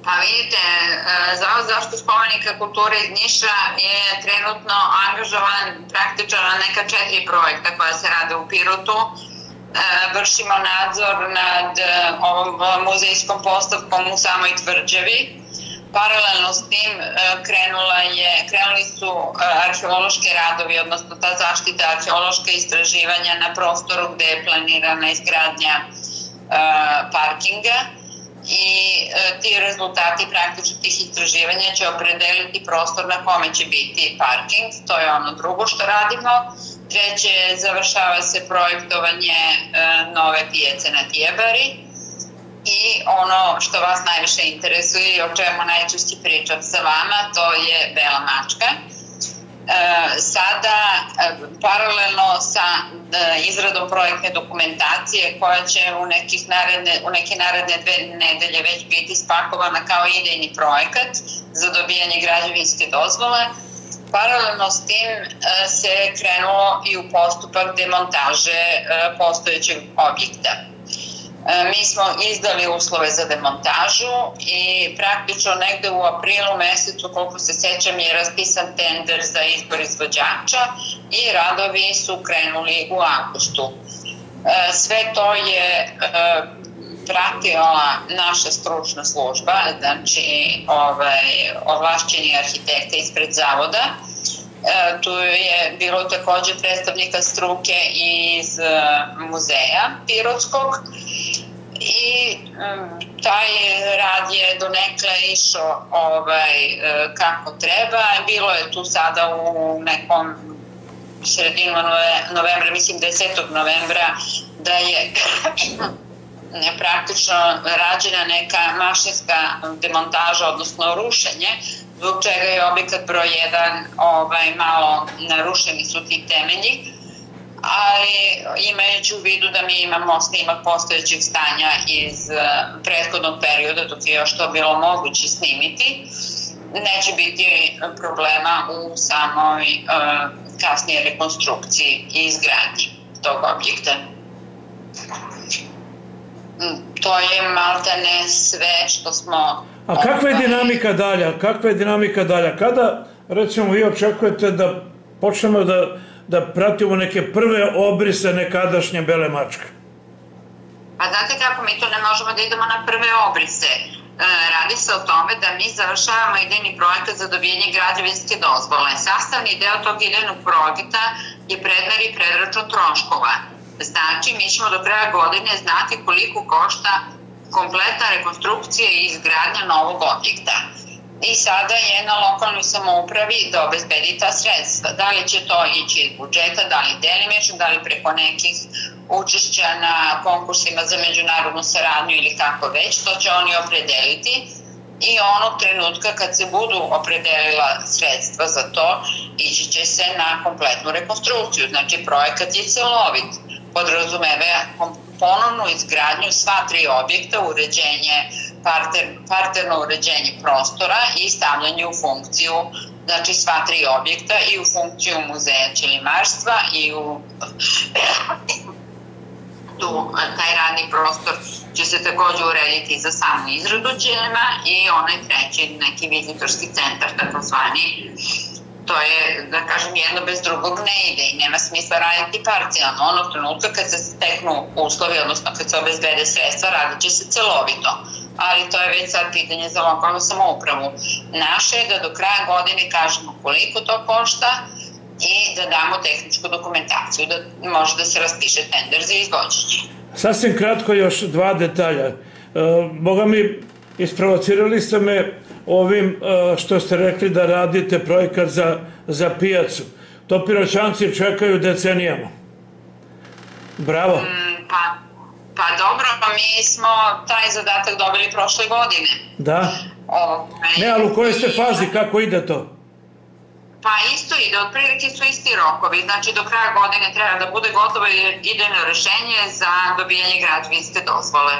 Pa vidite, Zavod za zaštitu spomenika kulture iz Niša je trenutno angažovan praktično na neka 4 projekta koja se rade u Pirotu. Vršimo nadzor nad ovom muzejskom postavkom u samoj Tvrđavi. Paralelno s tim krenuli su arheološki radovi, odnosno ta zaštita arheološka istraživanja na prostoru gde je planirana izgradnja parkinga. I ti rezultati praktično tih istraživanja će opredeliti prostor na kome će biti parking, to je ono drugo što radimo. Treće, završava se projektovanje nove pijace na Tijebari i ono što vas najviše interesuje i o čemu najčešće pričam sa vama, to je Bela mačka. Sada, paralelno sa izradom projektne dokumentacije koja će u neke naredne 2 nedelje već biti spakovana kao idejni projekat za dobijanje građevinske dozvole, paralelno s tim se krenulo i u postupak demontaže postojećeg objekta. Mi smo izdali uslove za demontažu i praktično negde u aprilu mesecu, koliko se sećam, je raspisan tender za izbor izvođača i radovi su krenuli u avgustu. Sve to je pratila naša stručna služba, znači ovlašćeni arhitekta ispred zavoda. Tu je bilo takođe predstavnika struke iz muzeja Pirotskog i taj rad je donekle išao kako treba. Bilo je tu sada u nekom sredinu novembra, mislim 10. novembra, da je praktično rađena neka mašinska demontaža, odnosno rušenje, zbog čega je objekat broj 1 malo narušeni su ti temelji, ali imajući u vidu da mi imamo snimak postojećeg stanja iz prethodnog perioda dok je još to bilo moguće snimiti, neće biti problema u samoj kasnije rekonstrukciji i izgradnji tog objekta. To je maltene sve što smo... A kakva je dinamika dalja? Kakva je dinamika dalja? Kada, recimo, vi očekujete da počnemo da pratimo neke prve obrise nekadašnje Bele mačke? Pa znate kako, mi to ne možemo da idemo na prve obrise. Radi se o tome da mi završavamo idejni projekat za dobijanje građevinske dozvole. Sastavni deo tog idejnog projekta je predmer i predračun troškova. Znači, mi ćemo do kraja godine znati koliko košta kompletna rekonstrukcija i izgradnja novog objekta. I sada je na lokalnoj samoupravi da obezbedi ta sredstva. Da li će to ići iz budžeta, da li delimično, da li preko nekih učešća na konkursima za međunarodnu saradnju ili kako već, to će oni opredeliti. I onog trenutka kad se budu opredelila sredstva za to, ići će se na kompletnu rekonstrukciju. Znači, projekat je celovit. Podrazumeva ponovnu izgradnju sva 3 objekta, uređenje, parterno uređenje prostora i stavljanje u funkciju, znači sva 3 objekta i u funkciju muzeja ćelimarstva i u taj radni prostor će se takođe urediti za samu izradu ćelima i onaj treći neki vizitorski centar, takozvani. To je, da kažem, jedno bez drugog ne ide i nema smisla raditi parcijalno. Onog trenutka kad se steknu uslovi, odnosno kad se obezbede sredstva, radit će se celovito. Ali to je već sad pitanje za lokalnu samoupravu. Naše je da do kraja godine kažemo koliko to košta i da damo tehničku dokumentaciju, da može da se raspiše tender za izvođenje. Sasvim kratko još 2 detalja. Boga mi, isprovocirali ste me ovim što ste rekli da radite projekat za pijacu. To Piroćanci čekaju decenijama. Bravo. Pa dobro, mi smo taj zadatak dobili prošle godine. Da? Ne, ali u kojoj ste fazi, kako ide to? Pa isto ide, otprilike su isti rokovi. Znači do kraja godine treba da bude gotovo idejno rešenje za dobijanje građevinske dozvole.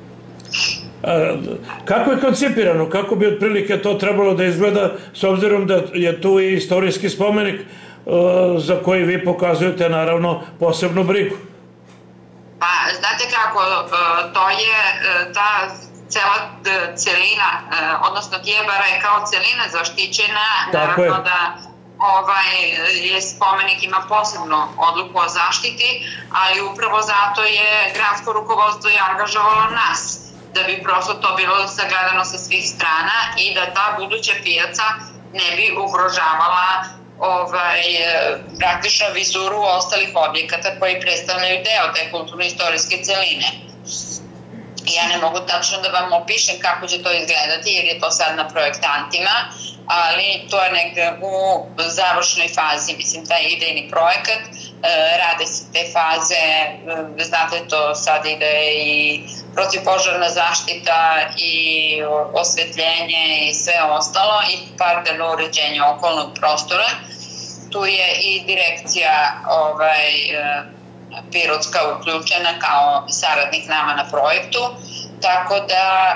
Kako je koncipirano? Kako bi otprilike to trebalo da izgleda, s obzirom da je tu i istorijski spomenik za koji vi pokazujete naravno posebnu brigu? Pa znate kako, to je ta cela celina, odnosno Dijabara je kao celina zaštićena, naravno da je spomenik ima posebnu odluku o zaštiti, ali upravo zato je gradsko rukovodstvo i angažovalo nas, da bi prosto to bilo sagledano sa svih strana i da ta buduća pijaca ne bi ugrožavala praktično vizuru ostalih objekata koji predstavljaju deo te kulturno-istorijske celine. Ja ne mogu tačno da vam opišem kako će to izgledati jer je to sad na projektantima, ali to je negde u završnoj fazi, mislim, taj idejni projekat, rade se te faze, znate, to sad ide i protivpožarna zaštita i osvetljenje i sve ostalo i parterno uređenje okolnog prostora. Tu je i direkcija pirotska uključena kao saradnik nama na projektu, tako da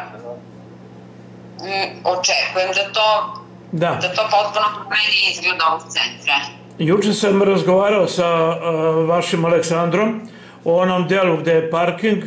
očekujem da to potpuno promeni izgled ovog centra. Juče sam razgovarao sa vašim Aleksandrom o onom delu gde je parking,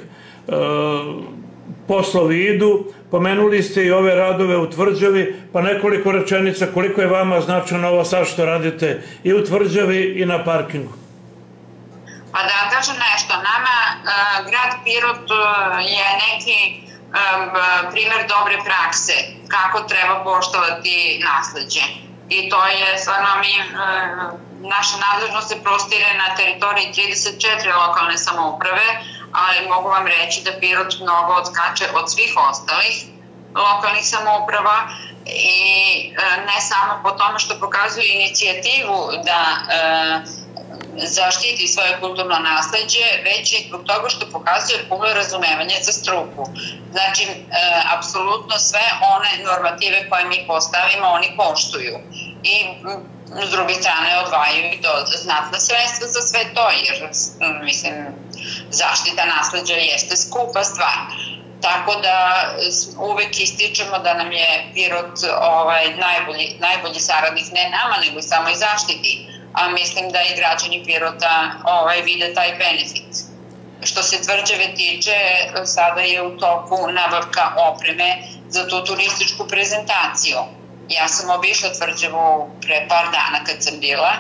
poslovi idu, pomenuli ste i ove radove u Tvrđavi, pa nekoliko rečenica koliko je vama značajno ovo sad što radite i u Tvrđavi i na parkingu. Pa da vam kažem nešto, nama grad Pirot je neki primer dobre prakse kako treba poštovati nasleđe. I to je stvarno naša nadležnost se prostire na teritoriji 34 lokalne samouprave, ali mogu vam reći da Pirot mnogo odskače od svih ostalih lokalnih samouprava i ne samo po tome što pokazuju inicijativu da zaštiti svoje kulturno nasleđe, već i zbog toga što pokazuje puno razumevanje za struku. Znači, apsolutno sve one normative koje mi postavimo, oni poštuju. I s druge strane odvajaju i znatna sredstva za sve to, jer, mislim, zaštita nasleđa jeste skupa stvar. Tako da uvek ističemo da nam je Pirot najbolji saradnik, ne nama, nego i samoj zaštiti. A mislim da i građani Pirota vide taj benefit. Što se Tvrđave tiče, sada je u toku nabavka opreme za tu turističku prezentaciju. Ja sam obišla Tvrđavu pre par dana kad sam bila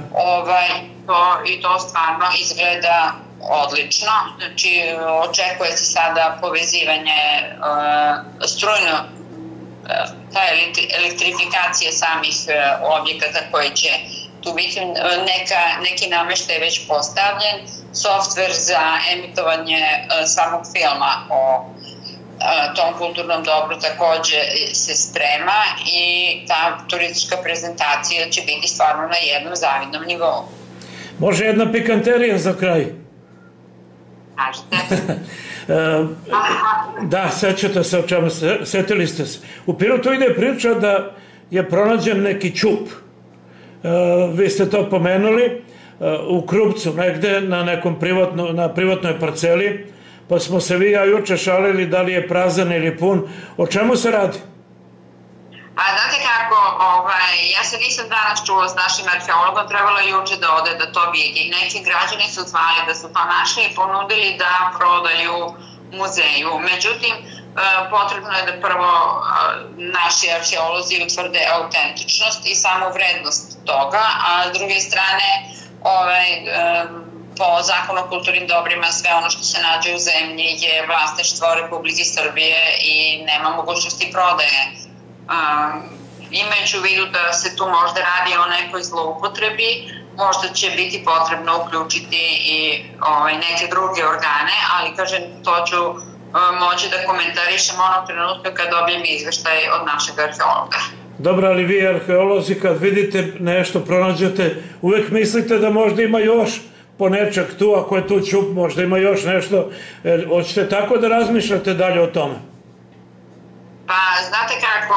i to stvarno izgleda odlično. Znači, očekuje se sada povezivanje strujno, ta elektrifikacija samih objekata koji će tu biti, neki nameštaj je već postavljen, softver za emitovanje samog filma o tom kulturnom dobru takođe se sprema i ta turistička prezentacija će biti stvarno na jednom zavidnom nivou. Može jedna pikanterija za kraj? Kažete? Da, sećate se o čemu, setili ste se. U Pirotu ide priča da je pronađen neki ćup. Vi ste to pomenuli, u Krupcu, negde na privatnoj parceli, pa smo se vi ja juče šalili da li je prazan ili pun. O čemu se radi? Pa znate kako, ja se nisam danas čula s našim arheologom, trebalo je juče da ode da to vidi. Neki građani su zvali da su to našli i ponudili da prodaju muzeju. Međutim, potrebno je da prvo naši arheolozi utvrde autentičnost i samu vrednost toga, a s druge strane po zakonu o kulturnim dobrima sve ono što se nađe u zemlji je vlasništvo Republike Srbije i nema mogućnosti prodaje. Imajući u vidu da se tu možda radi o nekoj zloupotrebi, možda će biti potrebno uključiti i neke druge organe, ali kažem, to ću moći da komentarišem onog trenutka kad dobijem izveštaj od našeg arheologa. Dobro, ali vi arheolozi kad vidite nešto, pronađete, uvek mislite da možda ima još ponečak tu, ako je tu ćup, možda ima još nešto. Hoćete tako da razmišljate dalje o tome? Pa, znate kako,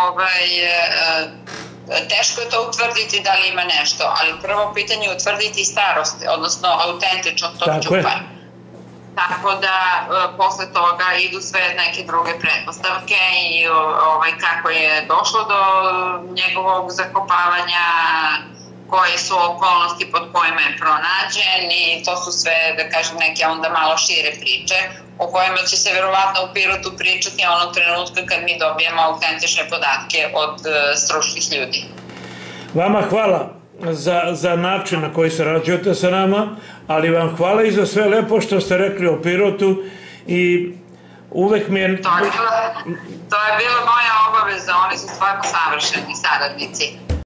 teško je to utvrditi da li ima nešto, ali prvo pitanje je utvrditi starost, odnosno autentičnost tog ćupa. Tako da posle toga idu sve neke druge pretpostavke i kako je došlo do njegovog zakopavanja, koje su okolnosti pod kojima je pronađen i to su sve, da kažem, neke onda malo šire priče. o kojima će se verovatno u Pirotu pričati onog trenutka kad mi dobijemo autentične podatke od stručnih ljudi. Vama hvala za način na koji sarađujete sa nama, ali vam hvala i za sve lepo što ste rekli o Pirotu i uvek mi je... To je bila moja obaveza, oni su stvarno savršeni saradnici.